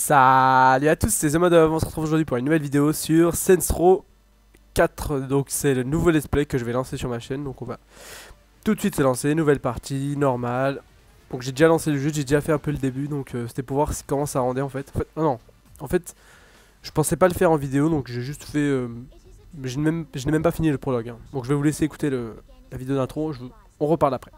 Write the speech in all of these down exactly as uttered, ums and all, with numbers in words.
Salut à tous, c'est Zemod. On se retrouve aujourd'hui pour une nouvelle vidéo sur Saints Row quatre. Donc c'est le nouveau let's play que je vais lancer sur ma chaîne. Donc on va tout de suite se lancer, nouvelle partie, normale. Donc j'ai déjà lancé le jeu, j'ai déjà fait un peu le début. Donc euh, c'était pour voir comment ça rendait en fait. En fait, non, non, en fait je pensais pas le faire en vidéo. Donc j'ai juste fait... Euh, je n'ai même, je n'ai même pas fini le prologue hein. Donc je vais vous laisser écouter le, la vidéo d'intro, vous- on reparle après.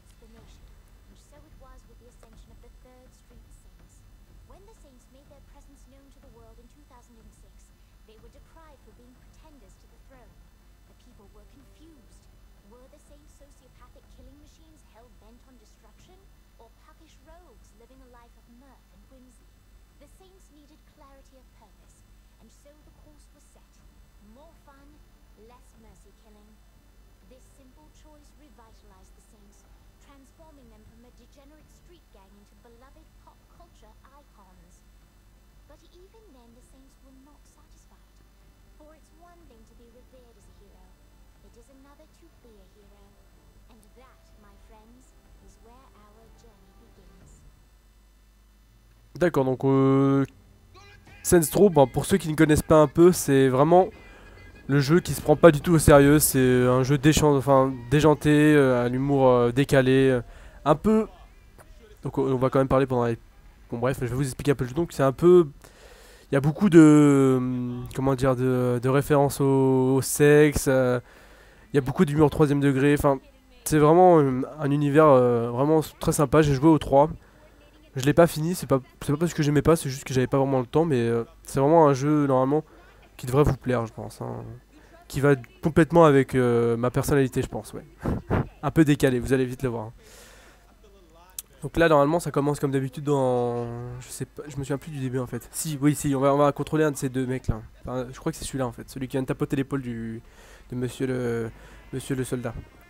Transforming them from a degenerate street gang into beloved pop culture icons. But even then, the Saints were not satisfied. For it's one thing to be revered as a hero, it is another to be a hero. And that, my friends, is where our journey begins. D'accord, donc euh, Saints Row, bon, pour ceux qui ne connaissent pas un peu, c'est vraiment le jeu qui se prend pas du tout au sérieux. C'est un jeu déchan- enfin, déjanté, euh, à l'humour euh, décalé, euh, un peu. Donc on va quand même parler pendant les... Bon bref, je vais vous expliquer un peu le jeu. Donc c'est un peu... Il y a beaucoup de... hum, Comment dire, de, de références au, au sexe. euh, Il y a beaucoup d'humour troisième degré. Enfin, c'est vraiment euh, un univers euh, vraiment très sympa. J'ai joué au trois. Je l'ai pas fini, c'est pas, c'est pas parce que j'aimais pas, c'est juste que j'avais pas vraiment le temps. Mais euh, c'est vraiment un jeu normalement qui devrait vous plaire, je pense. Hein. Qui va complètement avec euh, ma personnalité, je pense, ouais. Un peu décalé, vous allez vite le voir. Donc là, normalement, ça commence comme d'habitude dans... Je sais pas, je me souviens plus du début, en fait. Si, oui, si, on va, on va contrôler un de ces deux mecs, là. Enfin, je crois que c'est celui-là, en fait. Celui qui vient de tapoter l'épaule du... de monsieur le... monsieur le soldat.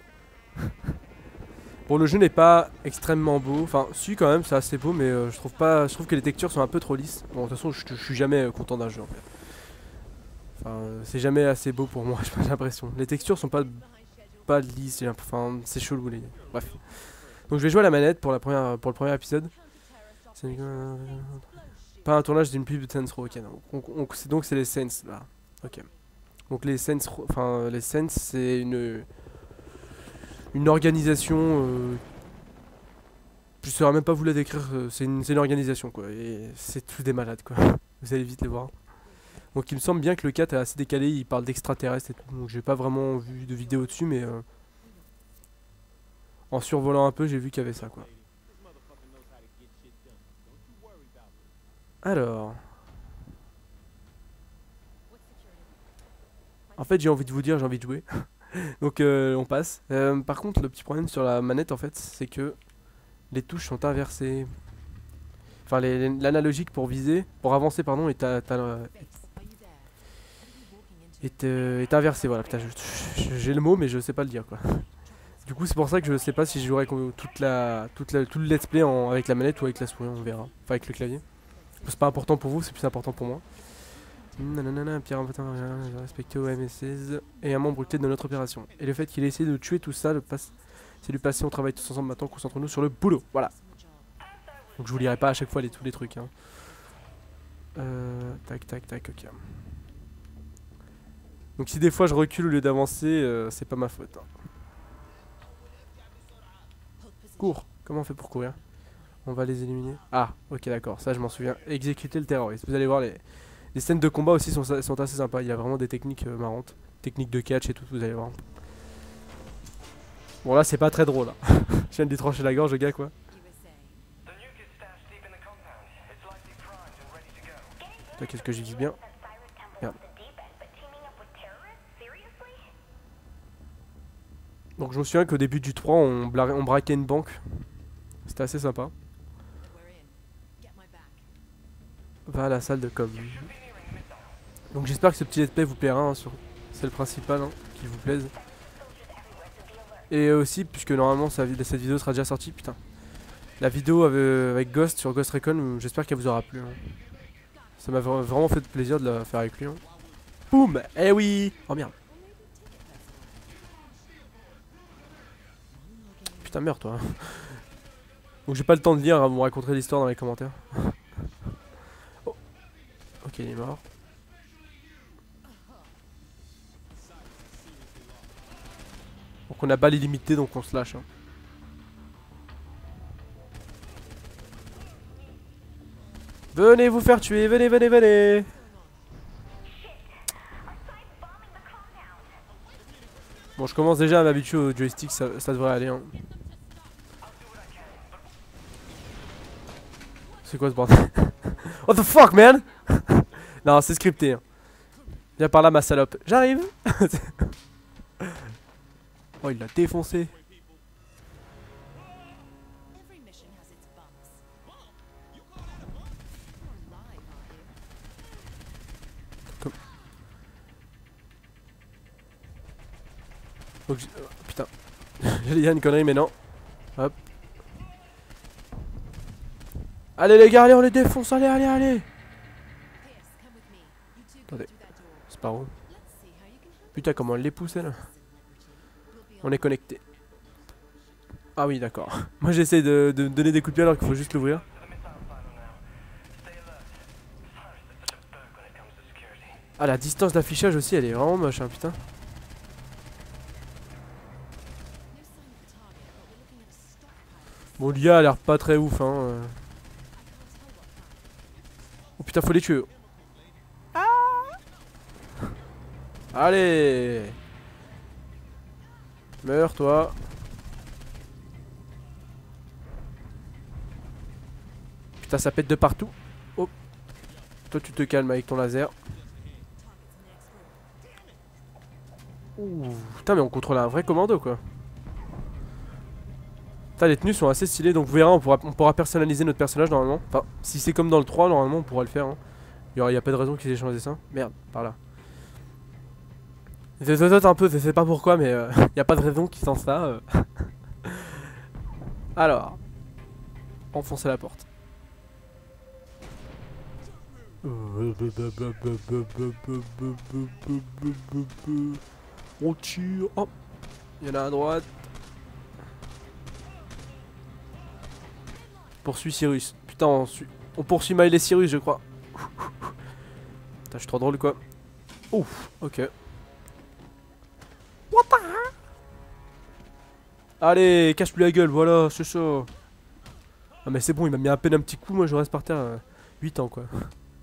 Bon, le jeu n'est pas extrêmement beau. Enfin, si, quand même, c'est assez beau, mais euh, je trouve pas... Je trouve que les textures sont un peu trop lisses. Bon, de toute façon, je, je suis jamais euh, content d'un jeu, en fait. Enfin, euh, c'est jamais assez beau pour moi, j'ai l'impression. Les textures sont pas, pas lisses, j'ai l'impression- enfin, c'est chelou. Les... Bref. Donc je vais jouer à la manette pour, la première, pour le premier épisode. C'est pas un tournage d'une pub de Saints Row, ok. Non. Donc on- c'est donc c'est les Saints là. Ok. Donc les Saints, Row- enfin les Saints, c'est une une organisation. Euh, je saurais même pas vous la décrire. euh, C'est une, c'est une organisation quoi. Et c'est tous des malades quoi. Vous allez vite les voir. Donc il me semble bien que le quatre est assez décalé, il parle d'extraterrestres et tout. Donc j'ai pas vraiment vu de vidéo dessus, mais euh, en survolant un peu, j'ai vu qu'il y avait ça quoi. Alors, en fait j'ai envie de vous dire, j'ai envie de jouer. Donc euh, on passe. Euh, par contre, le petit problème sur la manette en fait, c'est que les touches sont inversées. Enfin, les- les- l'analogique pour viser, pour avancer pardon, est, à- à- est, euh, est inversé. Voilà, putain, je- je- j'ai le mot mais je sais pas le dire quoi. Du coup, c'est pour ça que je sais pas si je jouerai con- toute la, toute la, tout le let's play en- avec la manette ou avec la souris, on verra. Enfin, avec le clavier. C'est pas important pour vous, c'est plus important pour moi. Nanana, Pierre important, respecté au M S seize et un membre clé de notre opération. Et le fait qu'il ait essayé de tuer tout ça, le passe, c'est du passé, on travaille tous ensemble maintenant, concentrons-nous sur le boulot. Voilà. Donc je vous lirai pas à chaque fois les, tous les trucs. Hein. Euh, tac, tac, tac, ok. Donc si des fois je recule au lieu d'avancer, euh, c'est pas ma faute. Hein. Cours. Comment on fait pour courir? On va les éliminer. Ah, ok, d'accord, ça je m'en souviens. Exécuter le terroriste. Vous allez voir, les, les scènes de combat aussi sont, sont assez sympas. Il y a vraiment des techniques euh, marrantes. Techniques de catch et tout, vous allez voir. Bon, là, c'est pas très drôle. Hein. Je viens de lui trancher la gorge, le gars, quoi. Putain, qu'est-ce que j'y dis bien. Merde. Donc, je me souviens qu'au début du trois, on, bla- on braquait une banque. C'était assez sympa. Va à la salle de com. Donc j'espère que ce petit let's play vous plaira, hein, sur... c'est le principal, hein, qu'il vous plaise. Et aussi, puisque normalement ça, cette vidéo sera déjà sortie, putain. La vidéo avec, avec Ghost sur Ghost Recon, j'espère qu'elle vous aura plu. Hein. Ça m'a vraiment fait plaisir de la faire avec lui. Hein. Boum. Eh oui. Oh merde. Putain meurs toi. Donc j'ai pas le temps de lire, hein, vous me raconterez l'histoire dans les commentaires. Oh, Ok, il est mort. Donc on a balle illimitée, donc on se lâche. Hein. Venez vous faire tuer, venez, venez, venez. Bon, je commence déjà à m'habituer au joystick, ça, ça devrait aller. Hein. C'est quoi ce bordel? What the fuck, man? Non, c'est scripté. Hein. Viens par là, ma salope. J'arrive. Oh, il l'a défoncé. Comme... Donc, oh, putain. J'allais dire une connerie, mais non. Hop. Allez les gars, allez, on les défonce, allez, allez, allez. Attendez, c'est par où? Putain, comment elle les pousse, elle. On est connecté. Ah oui, d'accord. Moi j'essaie de, de donner des coups de pied alors qu'il faut juste l'ouvrir. Ah, la distance d'affichage aussi, elle est vraiment moche, hein, putain. Bon, l'I A a l'air pas très ouf, hein. Oh putain, faut les tuer. Ah, allez. Meurs, toi. Putain, ça pète de partout. Oh. Toi, tu te calmes avec ton laser. Ouh. Putain, mais on contrôle un vrai commando, quoi. Putain, les tenues sont assez stylées, donc vous verrez, on pourra, on pourra personnaliser notre personnage normalement. Enfin, si c'est comme dans le trois, normalement, on pourra le faire. Hein. Il n'y a, a pas de raison qu'ils aient changé ça. Merde, par là. Je zozote un peu, je sais pas pourquoi, mais il euh, n'y a pas de raison qu'ils fassent ça. Euh. Alors, enfoncer la porte. On tire. Oh, il y en a à droite. Poursuit Cyrus. Putain, on, suit... on poursuit Miley Cyrus, je crois. Putain, je suis trop drôle, quoi. Ouf, ok. What the heck? Allez, cache-lui la gueule, voilà, c'est ça. Ah, mais c'est bon, il m'a mis à peine un petit coup, moi je reste par terre. Euh, huit ans, quoi.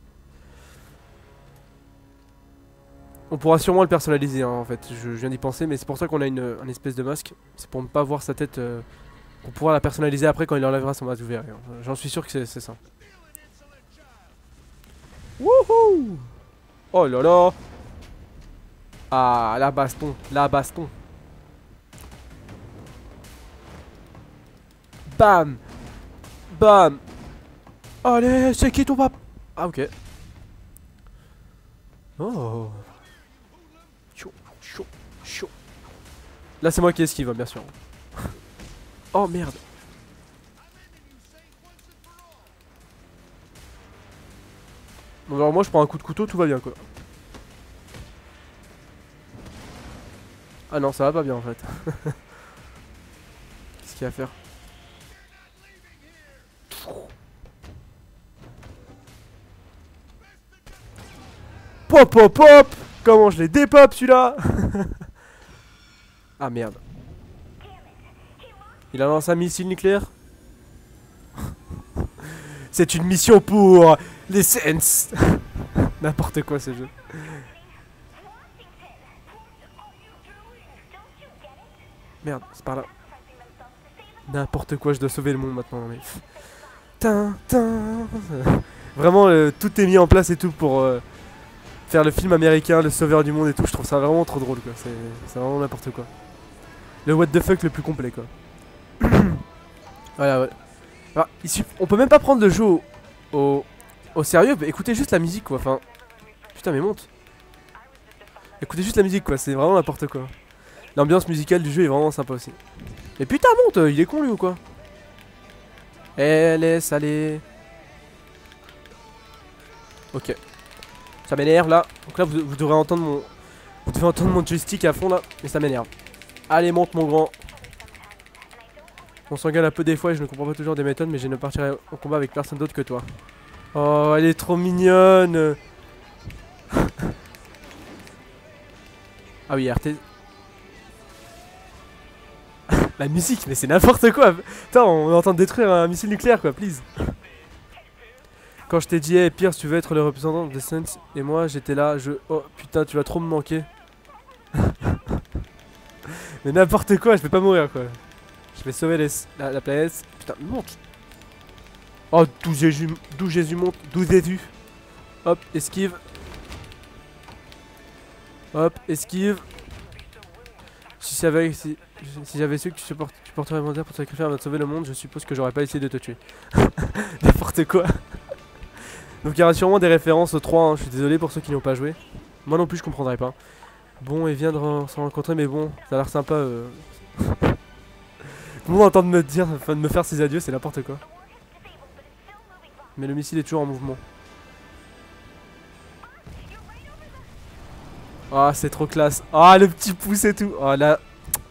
On pourra sûrement le personnaliser, hein, en fait. Je, je viens d'y penser, mais c'est pour ça qu'on a une, une espèce de masque. C'est pour ne pas voir sa tête. Euh... On pourra la personnaliser après quand il enlèvera son masque, vous verrez. J'en suis sûr que c'est ça. Wouhou! Oh là là! Ah, la baston, la baston. Bam! Bam! Allez, c'est qui ton pap? Ah, ok. Oh! Chaud, chaud, chaud. Là, c'est moi qui esquive, bien sûr. Oh merde. Bon alors moi je prends un coup de couteau, tout va bien quoi. Ah non ça va pas bien en fait. Qu'est-ce qu'il y a à faire? Pop pop pop. Comment je l'ai dépop celui-là. Ah merde. Il a lancé un missile nucléaire. C'est une mission pour les Saints. N'importe quoi ce jeu. Merde, c'est par là. N'importe quoi, je dois sauver le monde maintenant. Mais... Tin, tin. Vraiment, euh, tout est mis en place et tout pour euh, faire le film américain, le sauveur du monde et tout. Je trouve ça vraiment trop drôle quoi. C'est vraiment n'importe quoi. Le what the fuck le plus complet quoi. Voilà, ouais. Alors, ici, on peut même pas prendre le jeu au, au, au sérieux. Bah, écoutez juste la musique quoi. Enfin, putain, mais monte. Écoutez juste la musique quoi. C'est vraiment n'importe quoi. L'ambiance musicale du jeu est vraiment sympa aussi. Mais putain, monte. Il est con lui ou quoi? Eh, laisse aller. Ok. Ça m'énerve là. Donc là, vous, vous devrez entendre mon, vous devez entendre mon joystick à fond là. Mais ça m'énerve. Allez, monte mon grand. On s'engueule un peu des fois et je ne comprends pas toujours des méthodes, mais je ne partirai au combat avec personne d'autre que toi. Oh, elle est trop mignonne. Ah oui, R T. La musique, mais c'est n'importe quoi. Putain, on est en train de détruire un missile nucléaire quoi, please. Quand je t'ai dit, hey, Pierce, tu veux être le représentant de Saints, et moi j'étais là, je. Oh putain, tu vas trop me manquer. Mais n'importe quoi, je vais pas mourir quoi. Je vais sauver les... la, la planète. Putain, monte. Oh, d'où Jésus, d'où Jésus monte, d'où Jésus. Hop, esquive. Hop, esquive. Si j'avais si, si j'avais su que tu, support, tu porterais mon pour te sacrifier avant de sauver le monde, je suppose que j'aurais pas essayé de te tuer. N'importe quoi. Donc il y aura sûrement des références aux trois, hein. Je suis désolé pour ceux qui n'ont pas joué. Moi non plus je comprendrais pas. Bon, et vient de se rencontrer, mais bon, ça a l'air sympa. Euh... Tout le monde entend de me dire, enfin de me faire ses adieux, c'est n'importe quoi. Mais le missile est toujours en mouvement. Ah, oh, c'est trop classe. Ah, oh, le petit pouce et tout. Oh là.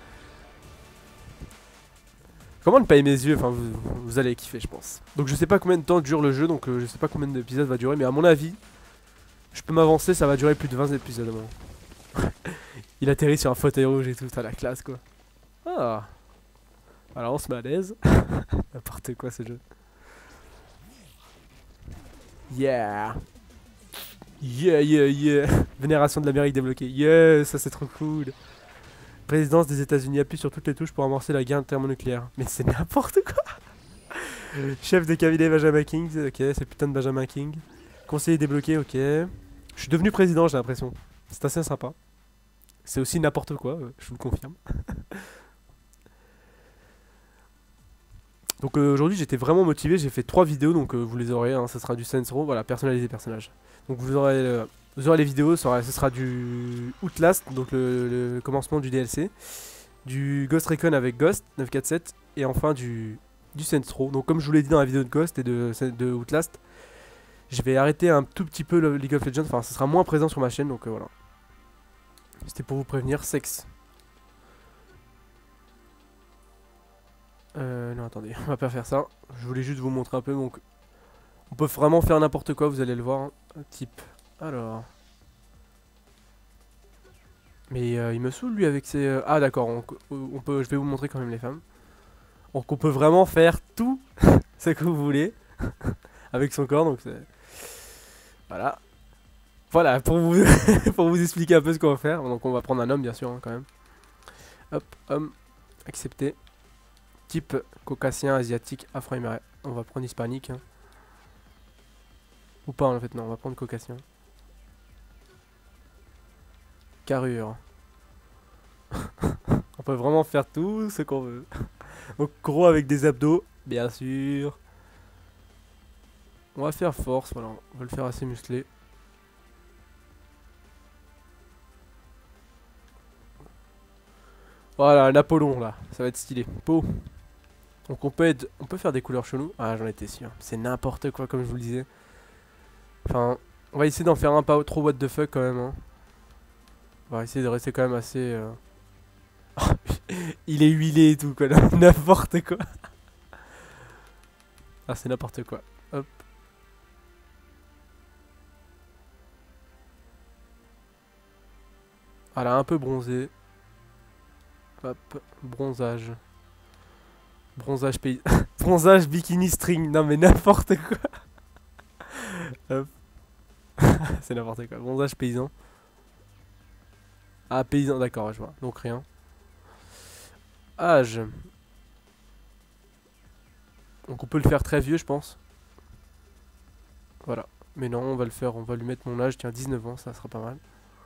Comment ne pas aimer mes yeux? Enfin, vous, vous allez kiffer, je pense. Donc, je sais pas combien de temps dure le jeu, donc euh, je sais pas combien d'épisodes va durer, mais à mon avis, je peux m'avancer, ça va durer plus de vingt épisodes. À mon... Il atterrit sur un fauteuil rouge et tout, à la classe quoi. Ah. Alors, on se met à l'aise. N'importe quoi ce jeu. Yeah. Yeah, yeah, yeah. Vénération de l'Amérique débloquée. Yeah, ça c'est trop cool. Présidence des États-Unis, appuie sur toutes les touches pour amorcer la guerre thermonucléaire. Mais c'est n'importe quoi. Chef de cabinet Benjamin King. Ok, c'est putain de Benjamin King. Conseiller débloqué, ok. Je suis devenu président, j'ai l'impression. C'est assez sympa. C'est aussi n'importe quoi, je vous le confirme. Donc euh, aujourd'hui j'étais vraiment motivé, j'ai fait trois vidéos, donc euh, vous les aurez, hein, ça sera du Saints Row, voilà, personnaliser personnage. Donc vous aurez, euh, vous aurez les vidéos, ça sera, ce sera du Outlast, donc le, le commencement du D L C, du Ghost Recon avec Ghost neuf cent quarante-sept, et enfin du, du Saints Row. Donc comme je vous l'ai dit dans la vidéo de Ghost et de, de Outlast, je vais arrêter un tout petit peu le League of Legends, enfin ce sera moins présent sur ma chaîne, donc euh, voilà. C'était pour vous prévenir, sexe. Euh, non attendez, on va pas faire ça. Je voulais juste vous montrer un peu, donc on peut vraiment faire n'importe quoi, vous allez le voir. Hein. Type, alors... Mais euh, il me saoule lui avec ses... Euh... Ah d'accord, on, on peut... je vais vous montrer quand même les femmes. Donc on peut vraiment faire tout ce que vous voulez avec son corps, donc c'est... Voilà. Voilà, pour vous, pour vous expliquer un peu ce qu'on va faire. Donc on va prendre un homme bien sûr, hein, quand même. Hop, homme, accepté. Type caucasien, asiatique, afro-américain. On va prendre hispanique. Hein. Ou pas en fait, non, on va prendre caucasien. Carrure. On peut vraiment faire tout ce qu'on veut. Donc gros avec des abdos, bien sûr. On va faire force, voilà, on va le faire assez musclé. Voilà, un Apollon là, ça va être stylé. Peau. Donc on peut être, on peut faire des couleurs cheloues. Ah j'en étais sûr. C'est n'importe quoi comme je vous le disais. Enfin, on va essayer d'en faire un pas trop what the fuck quand même. Hein. On va essayer de rester quand même assez... Euh... Il est huilé et tout quoi, n'importe quoi. Ah c'est n'importe quoi. Hop. Voilà, un peu bronzé. Hop, bronzage. Bronzage pays. Bronzage bikini string. Non mais n'importe quoi. Hop. C'est n'importe quoi. Bronzage paysan. Ah paysan, d'accord, je vois. Donc rien. Âge. Donc on peut le faire très vieux je pense. Voilà. Mais non, on va le faire, on va lui mettre mon âge, tiens, dix-neuf ans, ça sera pas mal.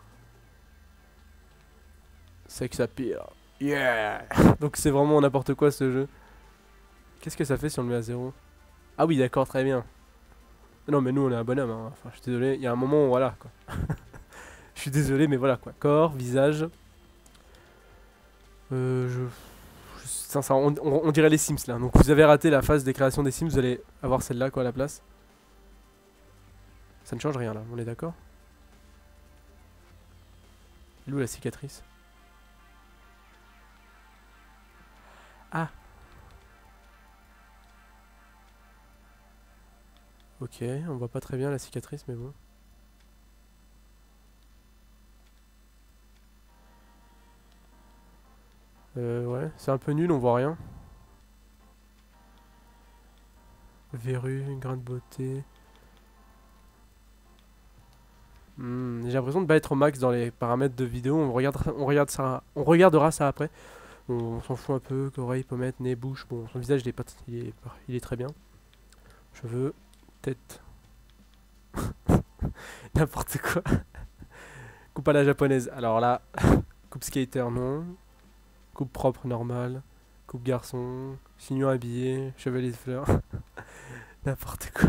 C'est que ça pire. Yeah. Donc c'est vraiment n'importe quoi ce jeu. Qu'est-ce que ça fait si on le met à zéro? Ah oui d'accord, très bien. Non mais nous on est un bonhomme, hein. Enfin je suis désolé, il y a un moment où voilà quoi. Je suis désolé mais voilà quoi. Corps, visage. Euh je... je... Sincère, on, on, on dirait les Sims là. Donc vous avez raté la phase des créations des Sims, vous allez avoir celle-là quoi à la place. Ça ne change rien là, on est d'accord? Elle est où la cicatrice? Ah. Ok, on voit pas très bien la cicatrice mais bon. Euh, ouais, c'est un peu nul, on voit rien. Verrue, grain de beauté. Hmm, j'ai l'impression de pas être au max dans les paramètres de vidéo. On regarde, on regarde ça, on regardera ça après. On, on s'en fout un peu. Oreille, pommette, nez, bouche. Bon, son visage, il est pas, il est, il est très bien. Cheveux, tête, n'importe quoi. Coupe à la japonaise. Alors là, coupe skater, non. Coupe propre, normale. Coupe garçon. Chignon habillé. Chevalier de fleurs. N'importe quoi.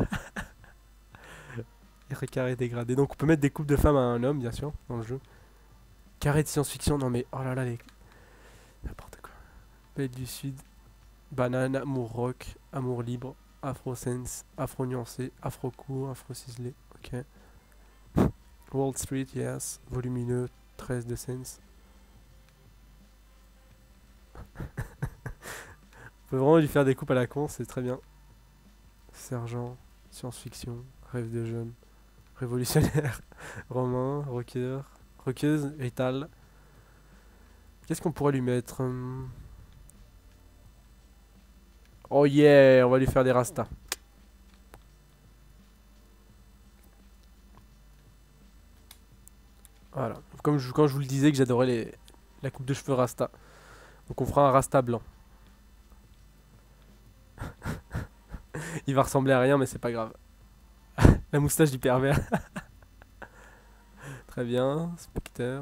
Carré dégradé. Donc on peut mettre des coupes de femmes à un homme, bien sûr, dans le jeu. Carré de science-fiction. Non mais, oh là là, les... N'importe quoi. Bête du Sud. Banane, amour rock. Amour libre. Afro sense. Afro nuancé. Afro court. Afro ciselé. Ok. Wall Street, yes. Volumineux. treize de sense. On peut vraiment lui faire des coupes à la con, c'est très bien. Sergent, science-fiction, rêve de jeune, révolutionnaire, romain, rocker, rockeuse, Rital. Qu'est-ce qu'on pourrait lui mettre? hum Oh yeah, on va lui faire des rastas. Voilà, comme je, quand je vous le disais que j'adorais les, la coupe de cheveux rasta. Donc on fera un rasta blanc. Il va ressembler à rien mais c'est pas grave. La moustache du pervers. Très bien, Spectre.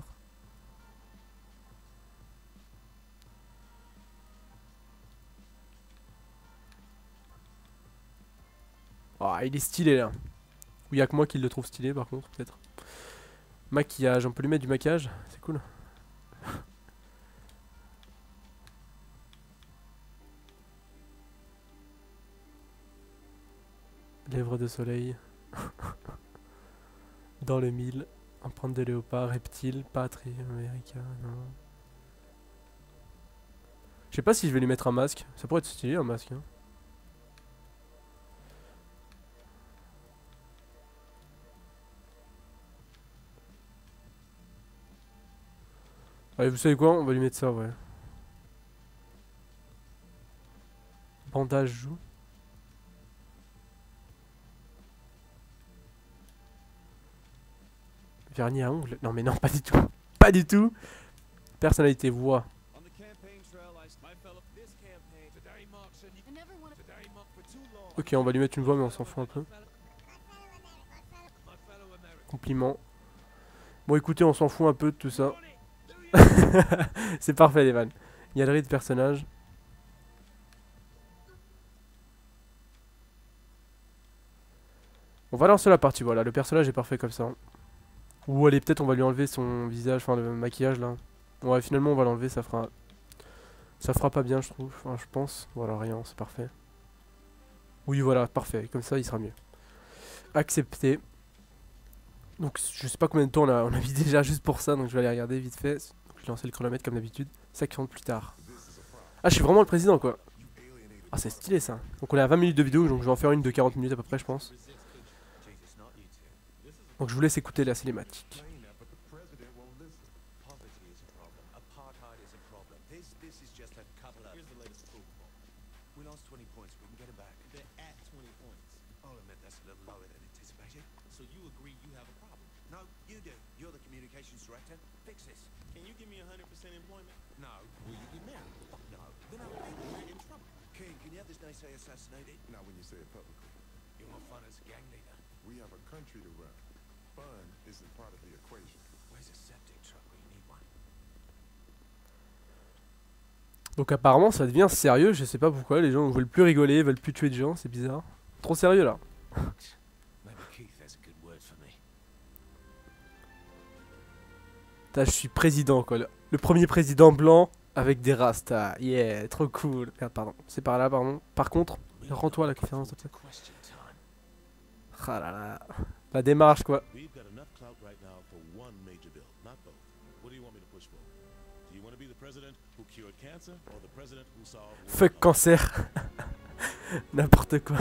Oh, il est stylé là. Ou il y a que moi qui le trouve stylé par contre, peut-être. Maquillage, on peut lui mettre du maquillage, c'est cool. Lèvres de soleil. Dans le mille. Empreinte de léopard, reptile, patrie, américain, non. Je sais pas si je vais lui mettre un masque. Ça pourrait être stylé un masque. Hein. Allez, vous savez quoi? On va lui mettre ça, ouais. Bandage joue. Vernis à ongles. Non mais non, pas du tout. Pas du tout. Personnalité, voix. Ok, on va lui mettre une voix mais on s'en fout un peu. Compliment. Bon écoutez, on s'en fout un peu de tout ça. C'est parfait les vannes. Galerie de personnages. On va lancer la partie, voilà, le personnage est parfait comme ça. Ou allez, peut-être on va lui enlever son visage, enfin le maquillage là. Ouais, finalement on va l'enlever, ça fera... Ça fera pas bien je trouve, enfin je pense. Voilà, rien, c'est parfait. Oui voilà, parfait, comme ça il sera mieux. Accepter. Donc je sais pas combien de temps on a, on a mis déjà juste pour ça, donc je vais aller regarder vite fait. Donc, je vais lancer le chronomètre comme d'habitude. cinq secondes plus tard. Ah, je suis vraiment le président quoi. Ah, c'est stylé ça. Donc on est à vingt minutes de vidéo, donc je vais en faire une de quarante minutes à peu près je pense. Donc je vous laisse écouter la cinématique. Assassinated? Not when you say it publicly. You're more fun as a gang leader. We have a country to run. Fun isn't part of the equation. Where's a septic truck where you need one? Donc apparemment ça devient sérieux, je sais pas pourquoi, les gens veulent plus rigoler, veulent plus tuer de gens, c'est bizarre. Trop sérieux là. Putain, je suis président quoi, le, le premier président blanc avec des rastas, yeah, trop cool. Merde, pardon, c'est par là, pardon. Par contre, rends-toi à la conférence de Ah là là, la démarche quoi. Fuck cancer. N'importe quoi.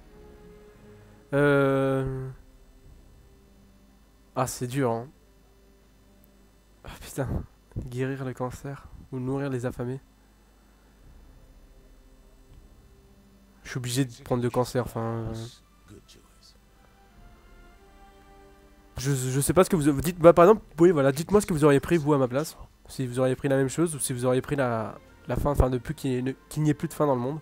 Euh... Ah c'est dur hein. Ah putain. Guérir le cancer ou nourrir les affamés. suis obligé de prendre le cancer, enfin... euh, Je, je sais pas ce que vous... vous dites, bah par exemple, oui voilà, dites-moi ce que vous auriez pris vous à ma place. Si vous auriez pris la même chose ou si vous auriez pris la, la fin, enfin de plus qu'il n'y ait, qu'il n'y ait plus de fin dans le monde.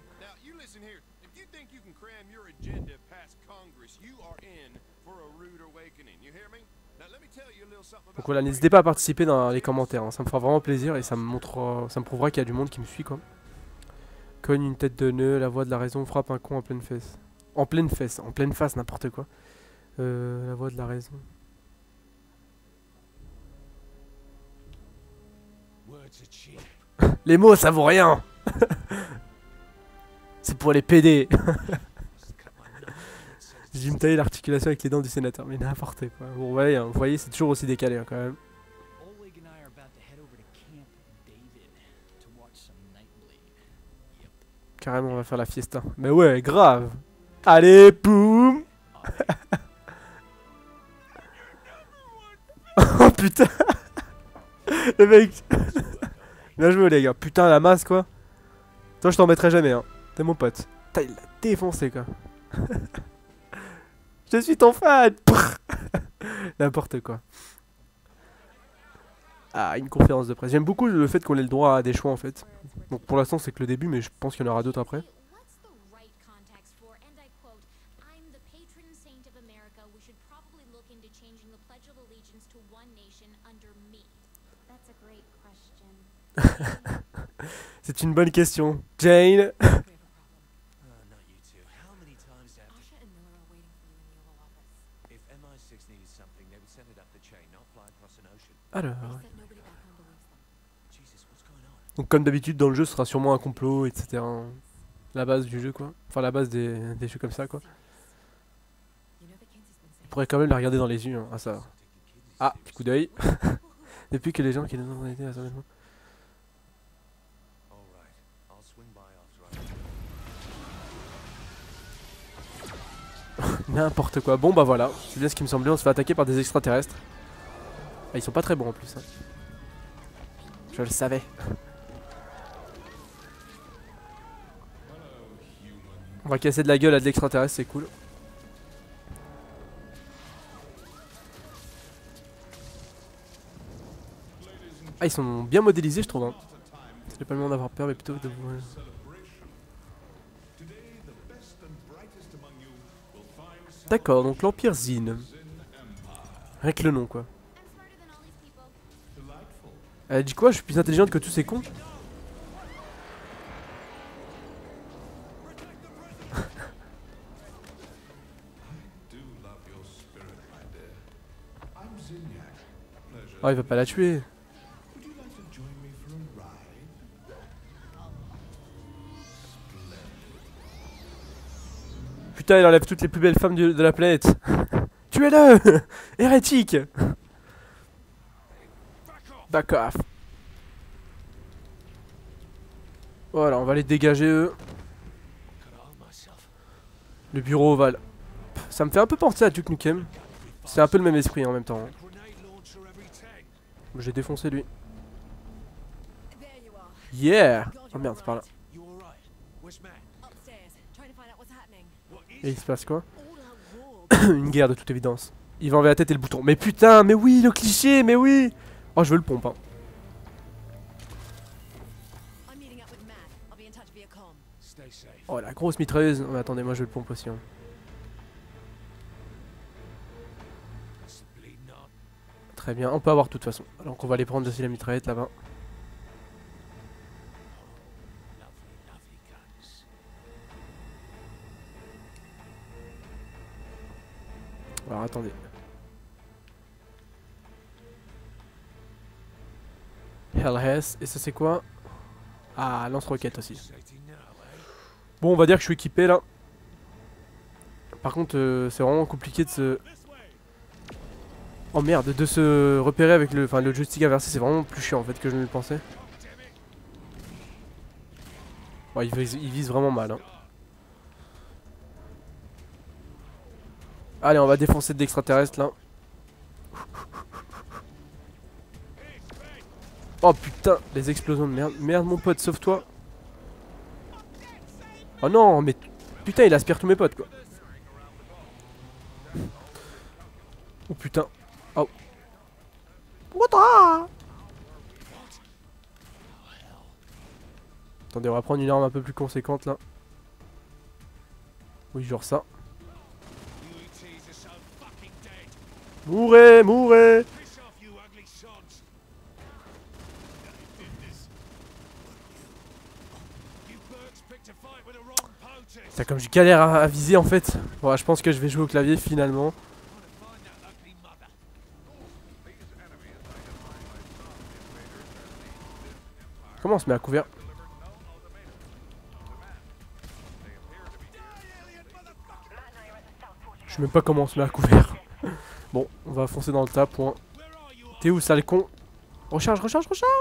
Donc voilà, n'hésitez pas à participer dans les commentaires, hein. Ça me fera vraiment plaisir et ça me montrera, ça me prouvera qu'il y a du monde qui me suit quoi. Cogne une tête de nœud, la voix de la raison frappe un con en pleine fesse. En pleine fesse, en pleine face, n'importe quoi. Euh, la voix de la raison. Les mots ça vaut rien. C'est pour les P D. J'ai dû me tailler l'articulation avec les dents du sénateur, mais n'importe quoi. Bon ouais, hein, vous voyez c'est toujours aussi décalé hein, quand même. Carrément on va faire la fiesta. Mais ouais grave. Allez boum. Oh putain. Le mec. Bien joué les gars. Putain la masse quoi. Toi je t'en mettrai jamais hein. T'es mon pote. Putain il l'a défoncé quoi. Je suis ton fan. N'importe quoi. Ah une conférence de presse. J'aime beaucoup le fait qu'on ait le droit à des choix en fait. Donc pour l'instant c'est que le début mais je pense qu'il y en aura d'autres après. C'est une bonne question. Jane. Alors. Donc comme d'habitude dans le jeu ce sera sûrement un complot, et cetera. La base du jeu quoi. Enfin la base des, des jeux comme ça quoi. On pourrait quand même la regarder dans les yeux, hein. Ah ça. Ah, petit coup d'œil. Depuis que les gens qui nous ont été à ça maintenant. N'importe quoi. Bon bah voilà, c'est bien ce qui me semblait, on se fait attaquer par des extraterrestres. Ah, ils sont pas très bons en plus. Hein. Je le savais. On va casser de la gueule à de l'extraterrestre, c'est cool. Ah, ils sont bien modélisés, je trouve. Hein. C'est pas le moment d'avoir peur, mais plutôt de vous. D'accord, donc l'Empire Zin. Rien que le nom, quoi. Elle dit quoi? Je suis plus intelligente que tous ces cons? Oh, il va pas la tuer. Putain, il enlève toutes les plus belles femmes de, de la planète. Tuez-le. Hérétique. Back off. Voilà, on va les dégager eux. Le bureau ovale. Ça me fait un peu penser à Duke Nukem. C'est un peu le même esprit en même temps. J'ai défoncé lui. Yeah. Oh merde, c'est par là. Et il se passe quoi? Une guerre de toute évidence. Il va enlever la tête et le bouton. Mais putain, mais oui, le cliché, mais oui. Oh, je veux le pompe. Hein. Oh, la grosse mitrailleuse. Oh, attendez, moi je veux le pompe aussi. Hein. Très bien, on peut avoir de toute façon. Donc on va aller prendre aussi la mitraillette là-bas. Alors attendez. Hellhess, et ça c'est quoi? Ah, lance-roquette aussi. Bon, on va dire que je suis équipé là. Par contre, euh, c'est vraiment compliqué de se... Oh merde, de se repérer avec le, enfin, le joystick inversé, c'est vraiment plus chiant en fait que je ne le pensais. Ouais, il vise, il vise vraiment mal. Hein. Allez, on va défoncer d'extraterrestres là. Oh putain, les explosions de merde. Merde mon pote, sauve-toi. Oh non, mais putain, il aspire tous mes potes quoi. Oh putain. Oh. What the... Attendez, on va prendre une arme un peu plus conséquente là. Oui, genre ça. Mourez, mourez. C'est comme je galère à, à viser en fait. Bon, je pense que je vais jouer au clavier finalement. Comment on se met à couvert? Je sais même pas comment on se met à couvert. Bon, on va foncer dans le tas, point. T'es où, sale con? Recharge, recharge, recharge!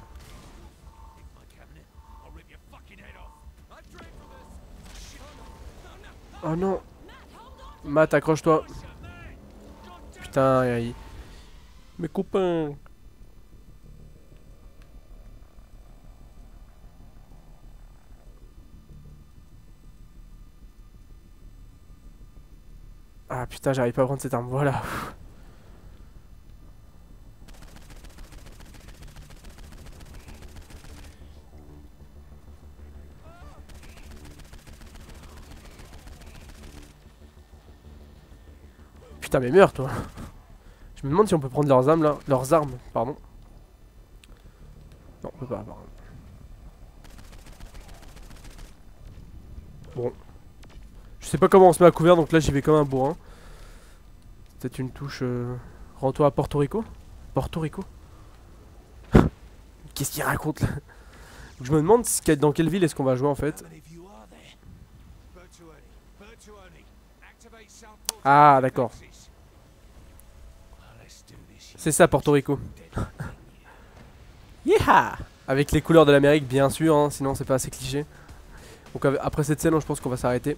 Oh non! Matt, accroche-toi! Putain, il... Mes copains! Ah putain, j'arrive pas à prendre cette arme, voilà. Putain mais meurs toi. Je me demande si on peut prendre leurs armes là. Leurs armes, pardon. Non, on peut pas, pardon. Bon. Je sais pas comment on se met à couvert, donc là j'y vais comme un bourrin. Peut-être une touche... Euh... Rends-toi à Porto Rico. Porto Rico. Qu'est-ce qu'il raconte là? Donc, je me demande dans quelle ville est-ce qu'on va jouer en fait. Ah d'accord. C'est ça Porto Rico. Yeah. Avec les couleurs de l'Amérique bien sûr, hein, sinon c'est pas assez cliché. Donc après cette scène je pense qu'on va s'arrêter.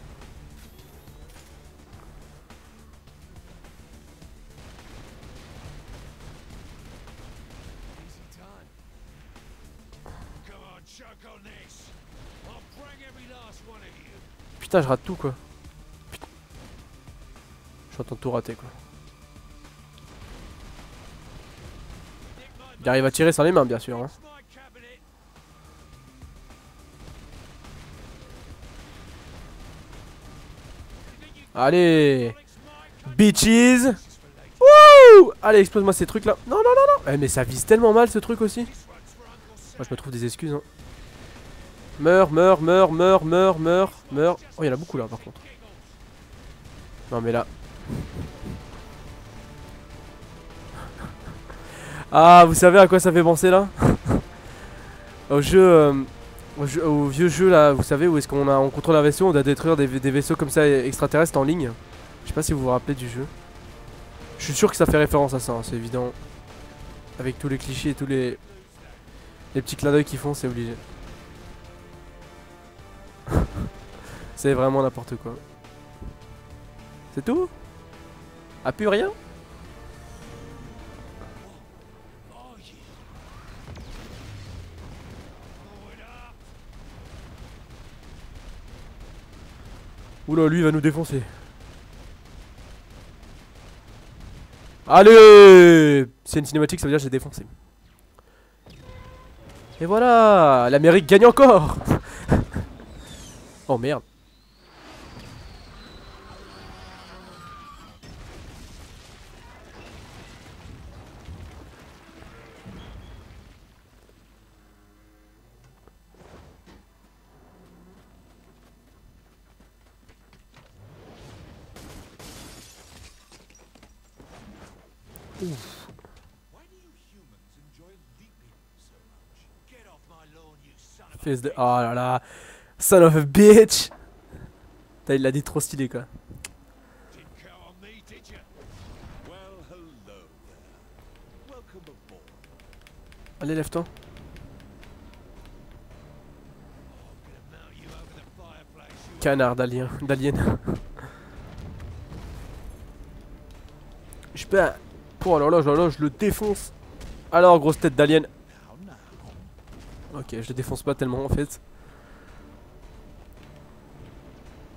Putain je rate tout quoi. Putain. Je suis en train de tout rater quoi. Il arrive à tirer sans les mains bien sûr hein. Allez bitches. Wouh. Allez explose-moi ces trucs là. Non non non non. Eh, mais ça vise tellement mal ce truc aussi. Moi je me trouve des excuses hein. Meurs, meurs, meurs, meurs, meurs, meurs, meurs. Oh il y en a beaucoup là par contre. Non mais là. Ah vous savez à quoi ça fait penser là? Au jeu, euh, au jeu, au vieux jeu là, vous savez où est-ce qu'on a, on contrôle un vaisseau, on doit détruire des, des vaisseaux comme ça extraterrestres en ligne. Je sais pas si vous vous rappelez du jeu. Je suis sûr que ça fait référence à ça, hein, c'est évident. Avec tous les clichés et tous les, les petits clins d'œil qu'ils font, c'est obligé. C'est vraiment n'importe quoi. C'est tout? Ah plus rien? Oula, lui il va nous défoncer. Allez! C'est une cinématique, ça veut dire que j'ai défoncé. Et voilà! L'Amérique gagne encore! Oh merde. Ouf. Fils de... Oh là là. Son of a bitch. Putain, il l'a dit trop stylé quoi. Allez lève-toi. Canard d'alien. D'alien. Je peux... Oh là là, là là, je le défonce. Alors, grosse tête d'alien. Ok, je le défonce pas tellement en fait.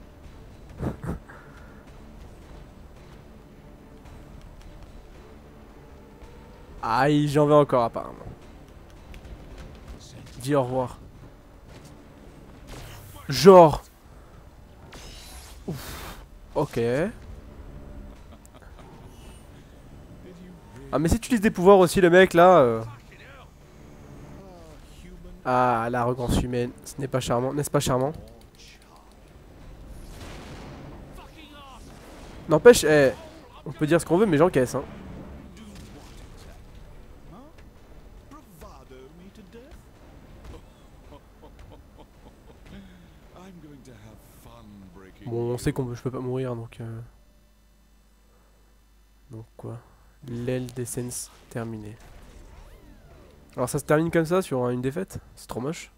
Aïe, j'en veux encore apparemment. Dis au revoir. Genre. Ouf. Ok. Ah mais si tu utilises des pouvoirs aussi le mec là. Euh... Ah l'arrogance humaine, ce n'est pas charmant, n'est-ce pas charmant? N'empêche, eh, on peut dire ce qu'on veut mais j'encaisse hein. Bon on sait qu'on je peux pas mourir donc euh... Donc quoi? L'aile d'essence terminée. Alors ça se termine comme ça sur une défaite? C'est trop moche.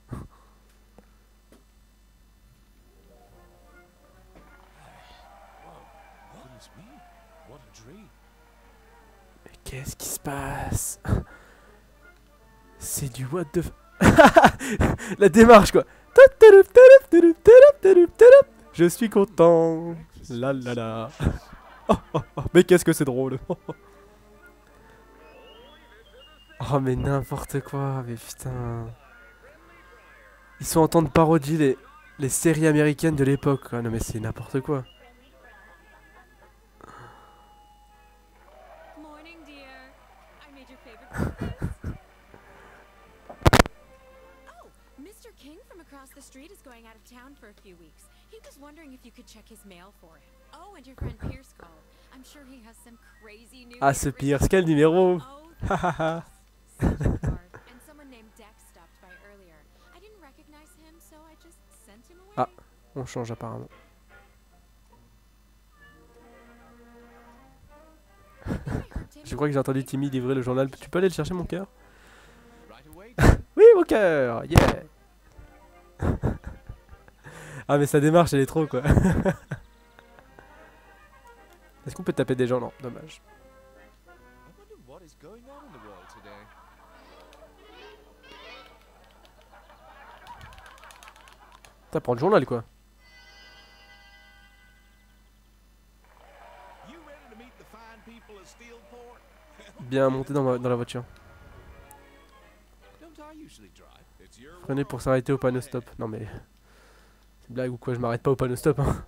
Mais qu'est-ce qui se passe? C'est du what the f... La démarche quoi. Je suis content. La la la. Oh, oh, oh. Mais qu'est-ce que c'est drôle. Oh mais n'importe quoi, mais putain. Ils sont en train de parodier les, les séries américaines de l'époque quoi. Non mais c'est n'importe quoi. Morning, dear. I made your favorite breakfast. Oh, Mister King from across the street is going out of town for a few weeks. He was wondering if you could check his mail for him. Oh, and your friend Pierce called. I'm sure he has some crazy new. Ah ce Pierce, quel numéro. Hahaha. And someone named Dex stopped by earlier. I didn't recognize him, so I just sent him away. Ah, on change apparemment. Je crois que j'ai entendu Timmy livrer le journal. Tu peux aller le chercher mon cœur? Oui mon cœur, yeah. Ah mais sa démarche elle est trop quoi. Est-ce qu'on peut taper des gens? Non, dommage. Ça prend le journal quoi. Bien monté dans, ma, dans la voiture. Freinez pour s'arrêter au panneau stop. Non mais... C'est blague ou quoi, je m'arrête pas au panneau stop hein.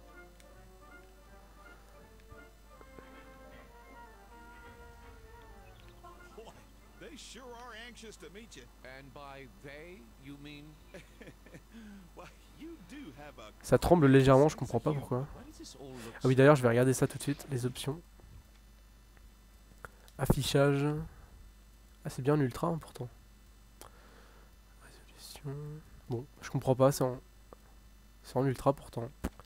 Ça tremble légèrement, je comprends pas pourquoi. Ah oui d'ailleurs je vais regarder ça tout de suite, les options. Affichage. Ah c'est bien en ultra hein, pourtant. Résolution. Bon, je comprends pas, c'est en... C'est en ultra pourtant.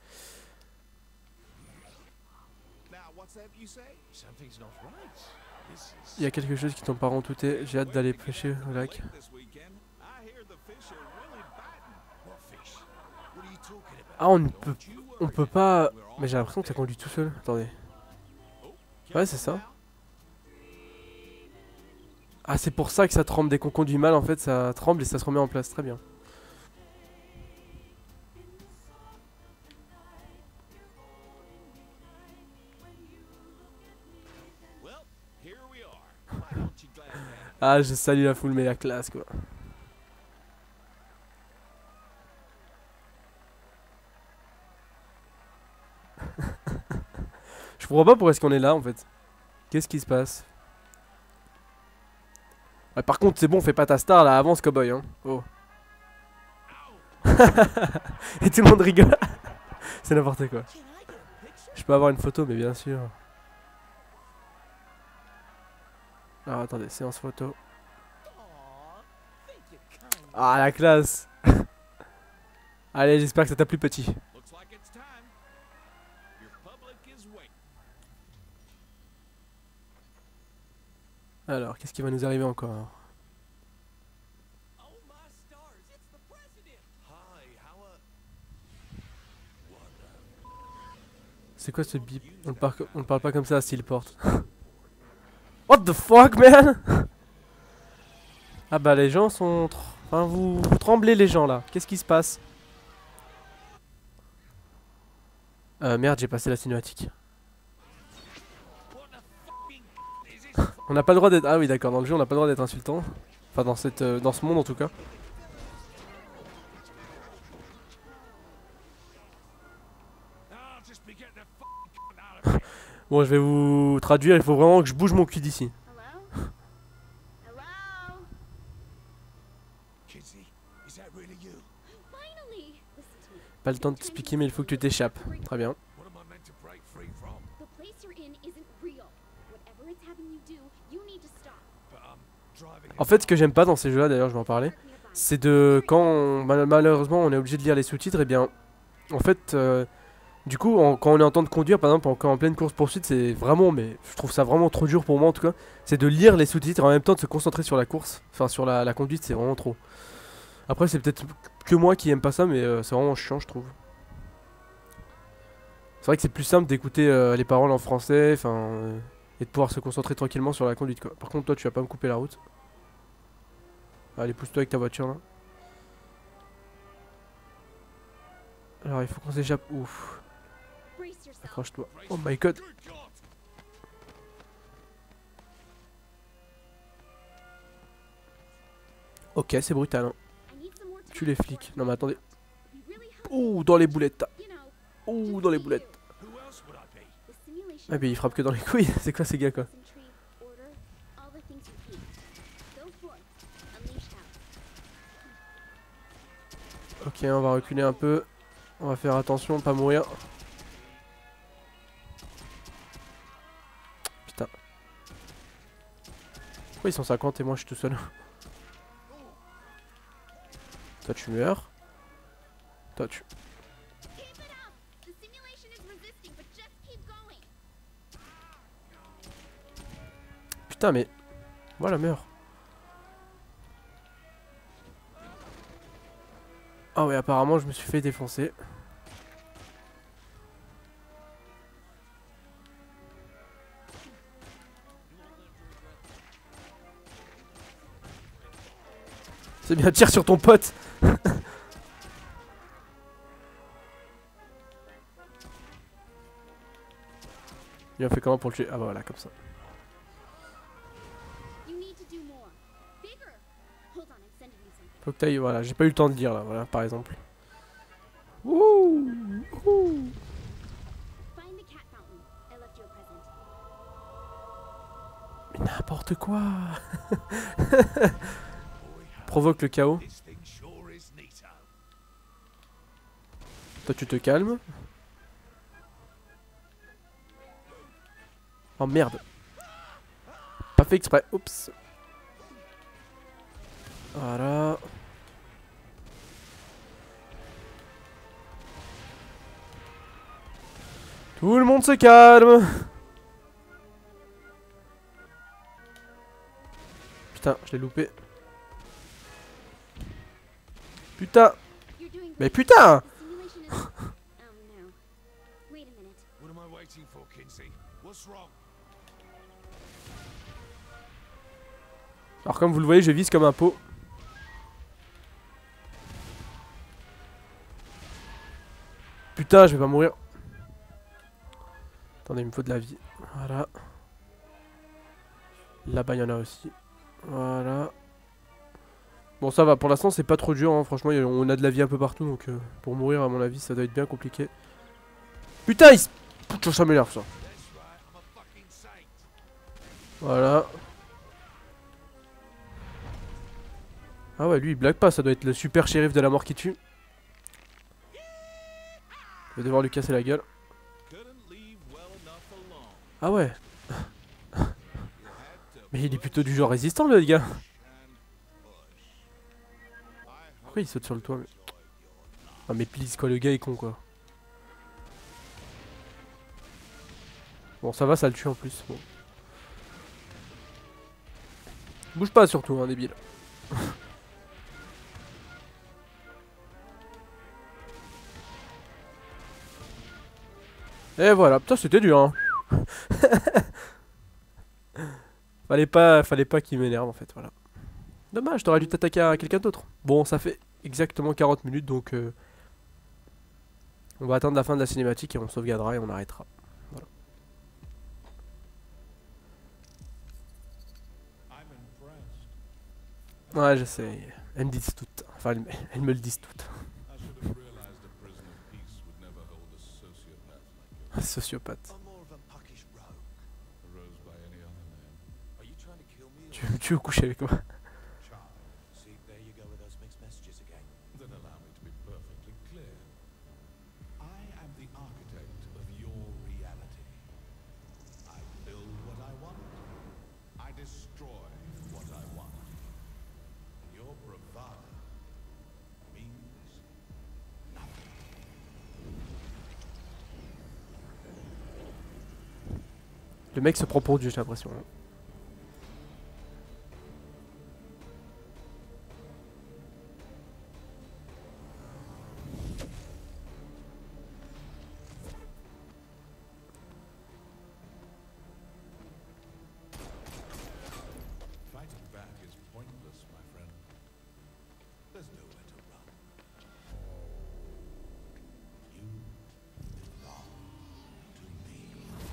Il y a quelque chose qui tombe par en tout est. J'ai hâte d'aller pêcher au lac. Ah on ne peut... On peut pas... Mais j'ai l'impression que ça conduit tout seul. Attendez. Ouais c'est ça. Ah c'est pour ça que ça tremble dès qu'on conduit mal en fait. Ça tremble et ça se remet en place. Très bien. Ah je salue la foule mais la classe quoi. Je comprends pas pourquoi est-ce qu'on est là en fait. Qu'est-ce qui se passe? Ah, par contre c'est bon, fais pas ta star là, avance cowboy hein. Oh. Et tout le monde rigole. C'est n'importe quoi. Je peux avoir une photo mais bien sûr. Alors attendez, séance photo. Ah la classe. Allez j'espère que ça t'a plu petit. Alors qu'est-ce qui va nous arriver encore? C'est quoi ce bip? On ne parle, on parle pas comme ça s'il porte. What the fuck man? Ah bah les gens sont... Enfin vous, vous tremblez les gens là. Qu'est-ce qui se passe? Euh merde j'ai passé la cinématique. On n'a pas le droit d'être... Ah oui d'accord, dans le jeu on n'a pas le droit d'être insultant. Enfin dans, cette, euh, dans ce monde en tout cas. Bon je vais vous traduire, il faut vraiment que je bouge mon cul d'ici. Hello? Hello? Kinsey, is that really you? Finally! Listen to me. Pas le temps de t'expliquer mais il faut que tu t'échappes. Très bien. What am I meant to break free from? The place you're in isn't real. Whatever it's having you do, you need to stop. But I'm driving. En fait ce que j'aime pas dans ces jeux là d'ailleurs je vais en parler. C'est de quand on- mal- malheureusement on est obligé de lire les sous-titres et bien en fait euh, du coup en- quand on est en temps de conduire par exemple en, quand en pleine course poursuite c'est vraiment mais je trouve ça vraiment trop dur pour moi en tout cas c'est de lire les sous-titres et en même temps de se concentrer sur la course enfin sur la, la conduite c'est vraiment trop. Après c'est peut-être que moi qui aime pas ça mais euh, c'est vraiment chiant je trouve. C'est vrai que c'est plus simple d'écouter euh, les paroles en français enfin euh, et de pouvoir se concentrer tranquillement sur la conduite quoi. Par contre toi tu vas pas me couper la route. Allez, pousse-toi avec ta voiture là. Alors, il faut qu'on s'échappe. Ouf. Brace yourself. Accroche-toi. Oh my god. Ok, c'est brutal. Hein. I need some more time Tu les before flics. I- Non, mais attendez. We really have Ouh, dans les boulettes. you know, Ouh, dans les boulettes. Who else would I be? the simulation. Ah, mais il frappe que dans les couilles. C'est quoi ces gars quoi? Concentrate, order, all the things repeat. Go forth. Unleash hell. Ok, on va reculer un peu. On va faire attention, pas mourir. Putain. Pourquoi ils sont cinquante et moi je suis tout seul? Toi tu meurs. Toi tu... Keep it up. The simulation is resisting, but just keep going. Putain mais... Voilà, meurs. Ah ouais, apparemment je me suis fait défoncer. C'est bien, tire sur ton pote. Il a fait comment pour le tuer? Ah bah voilà, comme ça. You need to do more. Bigger. Hold on, I'm sending you something. Faut que t'ailles, voilà, j'ai pas eu le temps de lire là, voilà, par exemple. Ouh, ouh. Find the cat fountain. I left you a present. Mais n'importe quoi. Provoque le chaos. This thing sure is neato. Toi tu te calmes. Oh merde. Pas fait exprès. Oups. Voilà. Tout le monde se calme. Putain, je l'ai loupé. Putain. You're doing Mais great. putain. The simulation is. Oh no. Wait a minute. What am I waiting for, Kinsey? What's wrong? Alors comme vous le voyez, je vise comme un pot. Putain, je vais pas mourir. Attendez, il me faut de la vie. Voilà. Là-bas, il y en a aussi. Voilà. Bon, ça va. Pour l'instant, c'est pas trop dur. Hein. Franchement, y a- on a de la vie un peu partout. Donc, euh, pour mourir, à mon avis, ça doit être bien compliqué. Putain, il se... Putain, ça m'énerve, ça. That's right, I'm a fucking saint. Voilà. Ah ouais, lui, il blague pas. Ça doit être le super shérif de la mort qui tue. Je vais devoir lui casser la gueule. Couldn't leave well enough alone. Ah ouais. You had to Mais il est plutôt du genre résistant, le gars. and push. I Pourquoi il saute sur le toit mais... Ah mais please quoi, le gars est con quoi. Bon ça va, ça le tue en plus. Bon. Bouge pas surtout, hein, débile. Et voilà, putain c'était dur hein. Fallait pas, fallait pas qu'il m'énerve en fait, voilà. Dommage, t'aurais dû t'attaquer à quelqu'un d'autre. Bon, ça fait exactement quarante minutes donc euh, on va attendre la fin de la cinématique et on sauvegardera et on arrêtera. Voilà. Ouais, je sais. Elles me disent toutes. Enfin, elles, me- elles me le disent toutes. I should have realized a prison of peace would never hold a sociopath like you. Sociopathe. I'm more of a puckish rogue. A rose by any other name. Are you trying to kill me? Tu, tu veux coucher avec moi? Charming. See, there you go with those mixed messages again. Then allow me to be perfectly clear. I am the architect of your reality. I build what I want. I destroy what I want. And your bravado means nothing. Le mec se prend pour Dieu, j'ai l'impression. Fighting back is pointless, my friend. There's nowhere to run. You belong to me.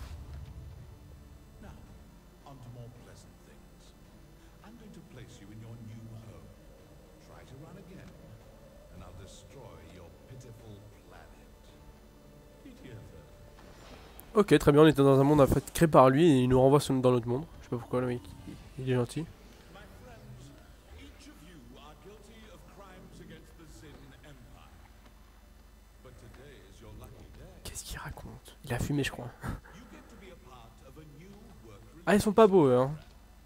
Now, on to more pleasant things. I'm going to place you in your new home. Try to run again, and I'll destroy your pitiful planet. P T F L. Ok, très bien, on était dans un monde en fait créé par lui et il nous renvoie sur- dans notre monde. Je sais pas pourquoi, le mec, il est gentil. My friends, each of you are guilty of crimes against the Zin Empire. But today is your lucky day. Qu'est-ce qu'il raconte? Il a fumé, je crois. You get to be a part of a new work Ah, ils sont pas beaux, eux, hein.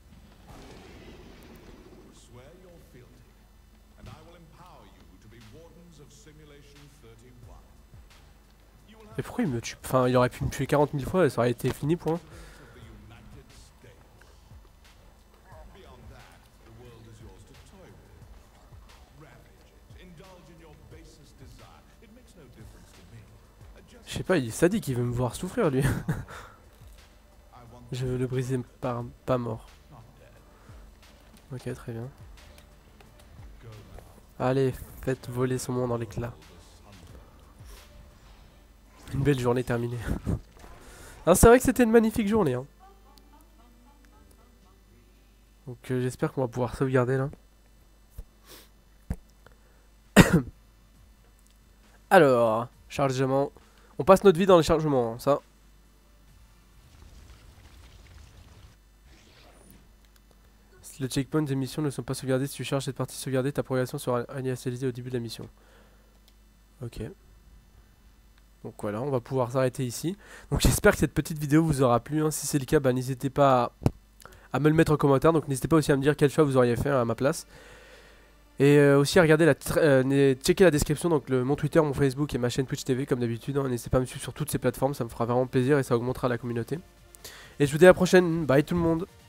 Swear you're fealty, and I will empower you to be wardens of Simulation thirty-one. You will Mais have pourquoi il me tue? Enfin, il aurait pu me tuer quarante mille fois et ça aurait été fini pour moi. of the United States. Beyond that, the world is yours to toy with. Ravage it, indulge in your basest desire. It makes no difference to me. Just Je sais pas, il est sadique, il veut me voir souffrir, lui. I want Je veux le briser par pas mort. not dead. Ok, très bien. Go now. Allez, faites voler son monde dans l'éclat. Oldest hunter. Une belle journée terminée. Alors c'est vrai que c'était une magnifique journée, hein. Donc euh, j'espère qu'on va pouvoir sauvegarder là. Alors, chargement. On passe notre vie dans les chargements, hein, ça. Si le checkpoint des missions ne sont pas sauvegardés, si tu charges cette partie sauvegardée, ta progression sera initialisée au début de la mission. Ok. Donc voilà, on va pouvoir s'arrêter ici. Donc j'espère que cette petite vidéo vous aura plu, hein. Si c'est le cas, bah, n'hésitez pas à, à me le mettre en commentaire. Donc n'hésitez pas aussi à me dire quel choix vous auriez fait à ma place. Et euh, aussi à regarder la euh, checker la description, donc le, mon Twitter, mon Facebook et ma chaîne Twitch T V comme d'habitude, hein. N'hésitez pas à me suivre sur toutes ces plateformes, ça me fera vraiment plaisir et ça augmentera la communauté. Et je vous dis à la prochaine, bye tout le monde.